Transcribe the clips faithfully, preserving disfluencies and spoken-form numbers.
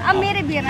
अब मेरै बिहेमा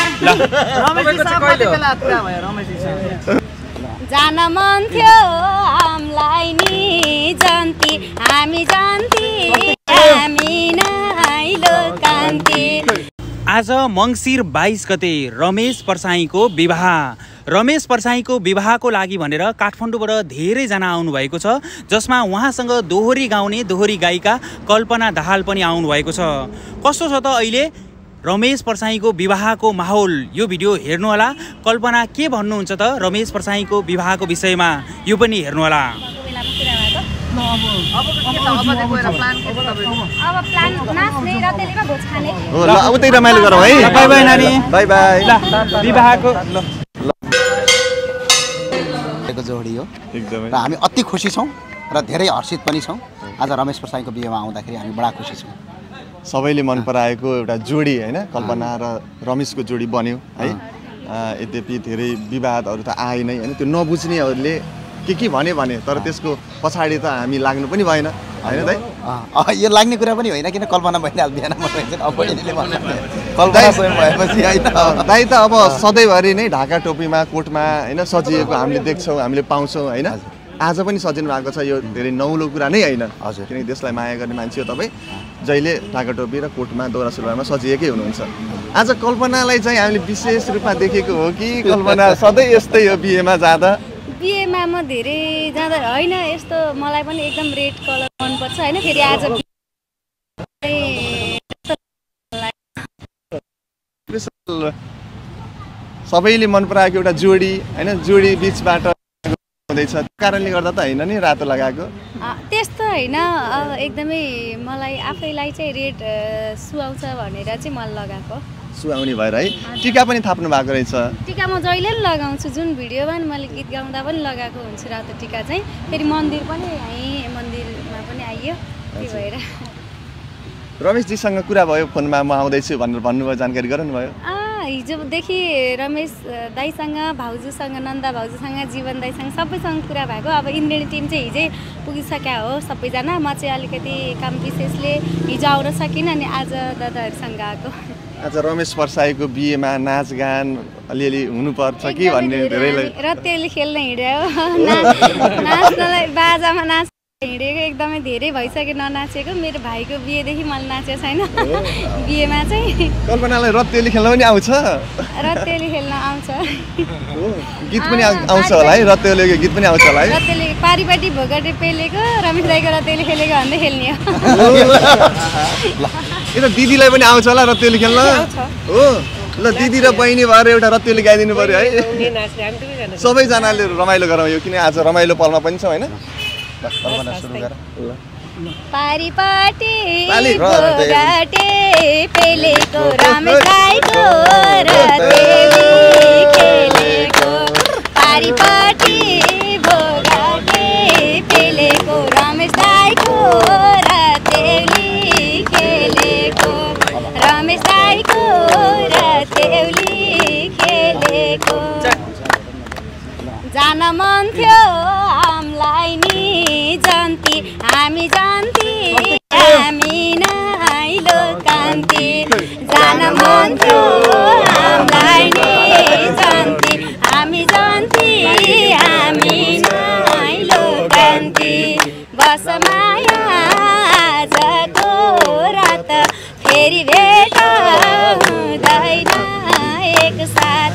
जान मन थियो हामीलाई नि जन्ती हामी जन्ती हामी नाइलो कान्ति। आज मङ्सिर बाइस गते रमेश परसाईको विवाह। रमेश परसाईको विवाहको लागि भनेर काठमाडौँबाट धेरैजना आउनुभएको छ, जसमा उहाँसँग दोहोरी गाउने दोहोरी गायिका कल्पना दाहाल पनि आउनुभएको छ। कस्तो छ त अहिले रमेश परसाईको विवाहको माहौल? यो भिडियो हेर्नुहोला। कल्पना के भन्नुहुन्छ त रमेश परसाईको विवाहको विषयमा, यो पनि हेर्नुहोला। अब त्यही रमाइलो गरौँ है। बाई बाई नानी, बाई बाई। विवाहको जोडी हो एकदमै, र हामी अति खुसी छौँ र धेरै हर्षित पनि छौँ। आज रमेश परसाईको बिहेमा आउँदाखेरि हामी बडा खुसी छौँ। सबैले मन पराएको एउटा जोडी होइन, कल्पना र रमेशको जोडी बन्यो है। यद्यपि धेरै विवादहरू त आए नै होइन, त्यो नबुझ्नेहरूले के के भने भने तर त्यसको पछाडि त हामी लाग्नु पनि भएन होइन दाइ। यो लाग्ने कुरा पनि होइन, किन कल्पना बहिनी बिहान कल्पना स्वयं भएपछि होइन दाइ त अब सधैँभरि नै ढाका टोपीमा कोटमा होइन सजिएको हामीले देख्छौँ, हामीले पाउँछौँ होइन। आज पनि सजिनु भएको छ, यो धेरै नौलो कुरा नै होइन हजुर, किनकि देशलाई माया गर्ने मान्छे हो तपाईँ। जहिले ढाका टोपी र कोटमा दौरा सुरुवालमा सजिएकै हुनुहुन्छ। आज कल्पनालाई चाहिँ हामीले विशेष रूपमा देखेको हो कि कल्पना सधैँ यस्तै हो बिहेमा जाँदा? बिहेमा म धेरै जाँदा होइन, यस्तो मलाई पनि एकदम रेड कलर मनपर्छ होइन। फेरि आज सबैले मन पराएको एउटा जोडी होइन, जोडी बिचबाट हुँदैछ, कारणले गर्दा त होइन नि रातो लगाएको? त्यस्तो होइन, एकदमै मलाई आफैलाई चाहिँ रेड सुहाउँछ भनेर चाहिँ मैले लगाएको। सुहाउने भएर है। टिका पनि थाप्नु भएको रहेछ? टिका म जहिले पनि लगाउँछु, जुन भिडियोमा पनि मैले गीत गाउँदा पनि लगाएको हुन्छु रातो टिका चाहिँ। फेरि मन्दिर पनि यहीँ मन्दिरमा पनि आइयो, त्यही भएर। रमेशजीसँग कुरा भयो फोनमा, म आउँदैछु भनेर भन्नुभयो, जानकारी गराउनुभयो? हिजोदेखि रमेश दाईसँग, भाउजूसँग, नन्दा भाउजूसँग, जीवन दाईसँग सबैसँग कुरा भएको। अब इन्द्रेणी टिम चाहिँ हिजै पुगिसक्यो हो सबैजना। म चाहिँ अलिकति काम विशेषले हिजो आउन सकिनँ, अनि आज दादाहरूसँग आएको। आज रमेश परसाईको बिहेमा नाचगान अलिअलि हुनुपर्छ कि भन्ने धेरैलाई रत्तेली खेल्न हिँड्यो, नाच्नलाई बाजामा नाच हिँडेको एकदमै धेरै भइसक्यो ननाचेको। मेरो भाइको बिहेदेखि मैले नाचेको छैन बिहेमा चाहिँ। कल्पनालाई रत्तेली खेल्न पनि आउँछ? रत्तेली खेल्न आउँछ, गीत पनि आउँछ होला है? रत्तेलीको गीत पनि आउँछ होला है? रत्तेली पारिपाटी भोगटे पेलेको रमेश दाईको रत्तेली खेलेको भन्दै खेल्ने हो। यो दिदीलाई पनि आउँछ होला रत्तेली खेल्न हो? ल दिदी र बहिनी भएर एउटा रत्तेली गाइदिनु पर्यो है। सबैजनाले रमाइलो गरौँ यो, किन आज रमाइलो पलमा पनि छ होइन। पारिपाटी भोगटे पेलेको रमेश दाईको रत्तेली खेलेको, पारिपाटी भोगटे पेलेको रमेश दाईको रत्तेली खेलेको, रमेश दाईको रत्तेली खेलेको। जान मन थियो हामीलाई नि जन्ती हामी जन्ती हामी नाइलो कान्ति। जान मन थियो हामीलाई नि जन्ती हामी जन्ती हामी नाइलो कान्ति। बस माया आजको रात फेरि भेट हुँदैन एक साथ।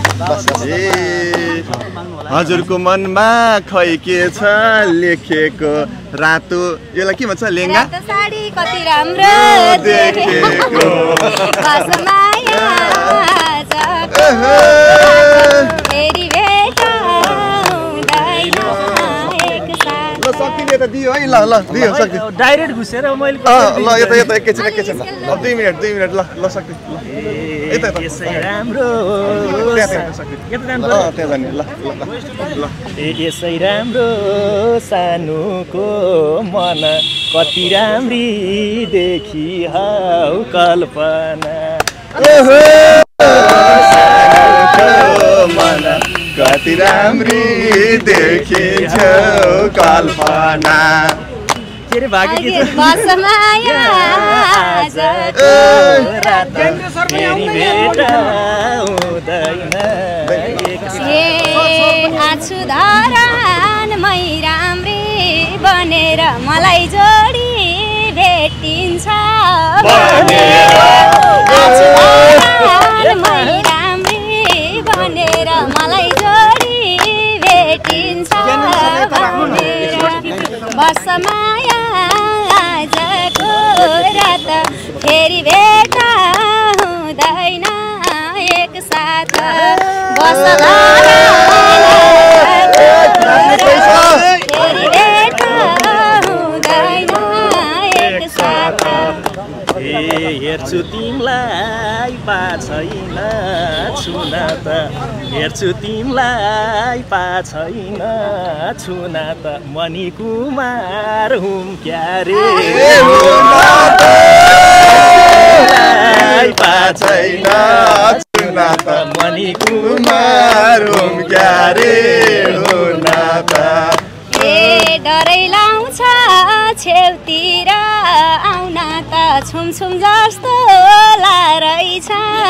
हजुरको मनमा खै के छ लेखेको रातो, यसलाई के भन्छ? लेङ्गा रातो साडी कति राम्रो देखेको, बस माया आजको फेरि भेट हुँदैन एक साथ। ल शक्तिले त दियो है, ल ल दियो शक्ति डाइरेक्ट घुसेर मैले ल यता यता एकैछिन एकैछिन ल दुई मिनट दुई मिनट ल ल शक्ति यता यसै राम्रो यसै राम्रो सानोको मन कति राम्री देखि हौ कल्पना। मन कति राम्री देखिन्छौ कल्पना। के अरे भागे के छ बसमाया आजको रात फेरि भेट हुँदैन ए आछु धरानमै राम्री बनेर मलाई जोडी भेटिन्छ आछु धरानमै राम्री बनेर मलाई जोडी भेटिन्छ बसमाया आजको रात फेरि भेट हुँदैन एक साथ फेरि भेट हुँदैन एक साथ हेर्छु तिमीलाई पा छैन छुन त हेर्छु तिमीलाई पा छैन छुन त मणि कुमार हुम क्यारे पा छैन छुन त मणि कुमार हुम क्यारे हुन त ए डरै लाउँछ छेउतिर आउन त छुमछुम जस्तो लारहेछ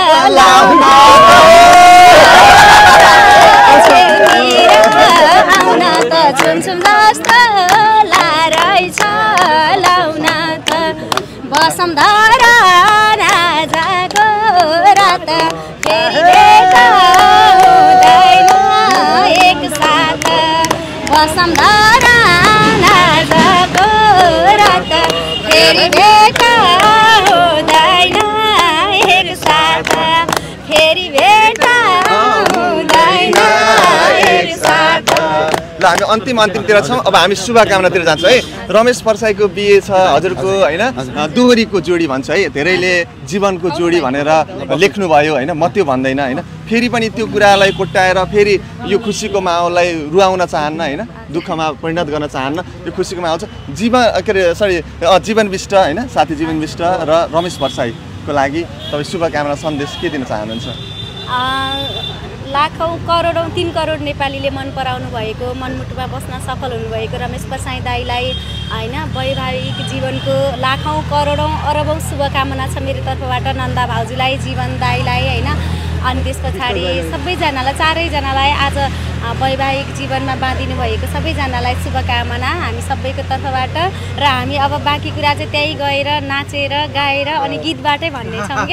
छेउतिर आउन त छुमछुम जस्तो लारहेछ लाउन त बसम धरान आजको रात फेरि भेट हुँदैन एक साथ बसम धरान आजको रात फेरि भेट हुँदैन एक साथ फेरि भेट हुँदैन एक साथ ल हामी अन्तिम अन्तिमतिर छौँ अब हामी शुभकामनातिर जान्छौँ है रमेश परसाईको बिहे छ हजुरको होइन दोहोरीको जोडी भन्छ है धेरैले जीवनको जोडी भनेर लेख्नुभयो होइन म त्यो भन्दैन होइन फेरि पनि त्यो कुरालाई कोट्याएर फेरि यो खुसीको माहौललाई रुवाउन चाहन्न होइन दुःखमा परिणत गर्न चाहन्न यो खुसीको माहौल छ जीवन के अरे सरी जीवन विष्ट होइन साथी जीवन विष्ट र रमेश परसाईको लागि तपाईँ शुभकामना सन्देश के दिन चाहनुहुन्छ लाखौँ करोडौँ तीन करोड नेपालीले मन पराउनु भएको मनमुटुमा बस्न सफल हुनुभएको रमेश परसाई दाईलाई होइन वैवाहिक जीवनको लाखौँ करोडौँ अरबौँ शुभकामना छ मेरो तर्फबाट नन्दा भाउजूलाई जीवन दाईलाई होइन अनि त्यस पछाडि सबैजनालाई चारैजनालाई आज वैवाहिक जीवनमा बाँधिनु भएको सबैजनालाई शुभकामना हामी सबैको तर्फबाट र हामी अब बाँकी कुरा चाहिँ त्यहीँ गएर नाचेर गाएर अनि गीतबाटै भन्नेछौँ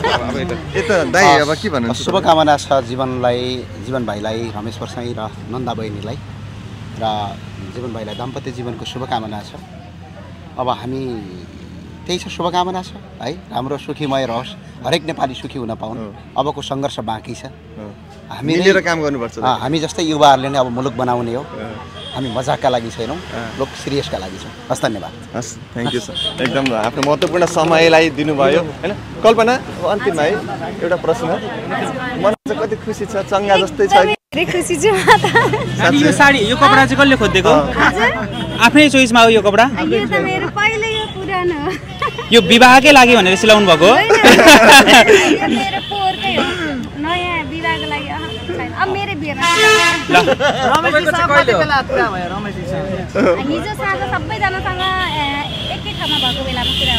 क्या शुभकामना छ जीवनलाई जीवन भाइलाई रमेश परसाई र नन्दा बहिनीलाई र जीवन भाइलाई दाम्पत्य जीवनको शुभकामना छ अब हामी त्यही छ शुभकामना छ है राम्रो सुखीमय रहोस् हरेक नेपाली सुखी हुन पाउन् अबको सङ्घर्ष बाँकी छ हामी मिलेर काम गर्नुपर्छ हामी जस्तै युवाहरूले नै अब मुलुक बनाउने हो हामी मजाकका लागि छैनौँ लोक सिरियसका लागि छौँ हस् धन्यवाद हस् थ्याङ्क यू सर एकदम आफ्नो महत्त्वपूर्ण समयलाई दिनुभयो होइन कल्पना अन्तिममा है एउटा प्रश्न मन चाहिँ कति खुसी छ चङ्गा जस्तै छ धेरै खुसी छु यो साडी यो कपडा चाहिँ कसले खोजिदिएको आफ्नै चोइसमा हो यो कपडा यो त मेरो पहिले यो पुरानो यो विवाहकै लागि भनेर सिलाउनु भएको हो यो मेरो पोहोरकै हो नयाँ विवाहको लागि छैन अब मेरो बिहेमा हिजो साँझ सबैजनासँग एकै ठाउँमा भएको बेलामा कुरा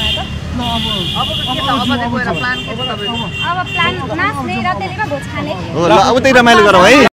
भएको अब प्लान नाच्ने र त्यसले भोज खाने अब त्यही रमाइलो गरौँ है।